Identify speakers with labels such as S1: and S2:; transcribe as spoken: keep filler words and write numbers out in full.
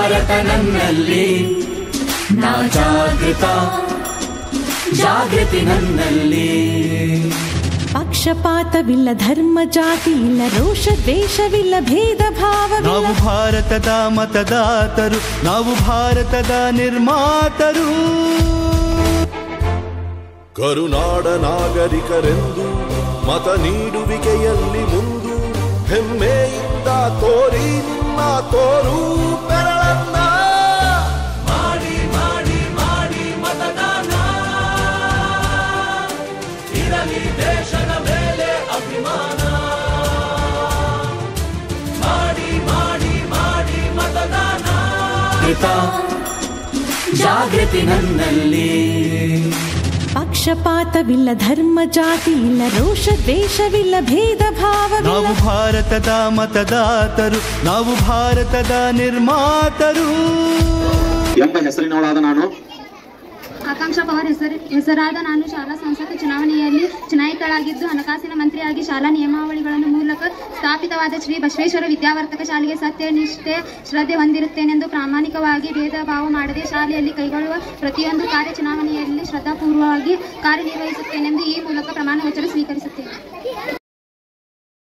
S1: ಭಾರತ ನನ್ನಲ್ಲಿ, ನಾ ಜಾಗೃತ, ಜಾಗೃತಿ ನನ್ನಲ್ಲಿ.
S2: ಪಕ್ಷಪಾತವಿಲ್ಲ, ಧರ್ಮ ಜಾತಿ ಇಲ್ಲ, ರೋಷ ದ್ವೇಷವಿಲ್ಲ, ಭೇದ ಭಾವವಿಲ್ಲ.
S3: ನಾವು ಭಾರತದ ಮತದಾತರು, ನಾವು ಭಾರತದ ನಿರ್ಮಾತರು.
S4: ಕರುನಾಡ ನಾಗರಿಕರೆಂದು ಮತ ನೀಡುವಿಕೆಯಲ್ಲಿ ಮುಂದು ಹೆಮ್ಮೆಯಿಂದ ತೋರಿ ನಿಮ್ಮ ತೋರು ಬೆರಳನ್ನ.
S1: ಮಾಡಿ ಮಾಡಿ ಮಾಡಿ ಮತದಾನ, ಇರಲಿ ದೇಶದ ಮೇಲೆ ಅಭಿಮಾನ. ಮಾಡಿ ಮಾಡಿ ಮಾಡಿ ಮತದಾನ, ಜಾಗೃತಿ ನನ್ನಲ್ಲಿ.
S2: ಪಕ್ಷಪಾತವಿಲ್ಲ, ಧರ್ಮ ಜಾತಿ ಇಲ್ಲ, ರೋಷ ದ್ವೇಷವಿಲ್ಲ, ಭೇದ ಭಾವವಿಲ್ಲ.
S3: ನಾವು ಭಾರತದ ಮತದಾತರು, ನಾವು ಭಾರತದ ನಿರ್ಮಾತರು.
S5: ಎಂಬ ಹೆಸರಿನವಳಾದ ನಾನು,
S6: ಆಕಾಂಕ್ಷಾ ಪವಾರ್ ಹೆಸರು ಹೆಸರಾದ ನಾನು ಶಾಲಾ ಸಂಸತ್ ಚುನಾವಣೆಯಲ್ಲಿ ಚುನಾಯಿತಳಾಗಿದ್ದು ಹಣಕಾಸಿನ ಮಂತ್ರಿಯಾಗಿ ಶಾಲಾ ನಿಯಮಾವಳಿಗಳನ್ನು ಮೂಲಕ ಸ್ಥಾಪಿತವಾದ ಶ್ರೀ ಬಸವೇಶ್ವರ ವಿದ್ಯಾವರ್ಧಕ ಶಾಲೆಗೆ ಸತ್ಯ ನಿಷ್ಠೆ ಶ್ರದ್ಧೆ ಹೊಂದಿರುತ್ತೇನೆಂದು ಪ್ರಾಮಾಣಿಕವಾಗಿ ಭೇದ ಭಾವ ಮಾಡದೆ ಶಾಲೆಯಲ್ಲಿ ಕೈಗೊಳ್ಳುವ ಪ್ರತಿಯೊಂದು ಕಾರ್ಯ ಚುನಾವಣೆಯಲ್ಲಿ ಶ್ರದ್ಧಾಪೂರ್ವವಾಗಿ ಕಾರ್ಯನಿರ್ವಹಿಸುತ್ತೇನೆಂದು ಈ ಮೂಲಕ ಪ್ರಮಾಣ ವಚನ ಸ್ವೀಕರಿಸುತ್ತೇನೆ.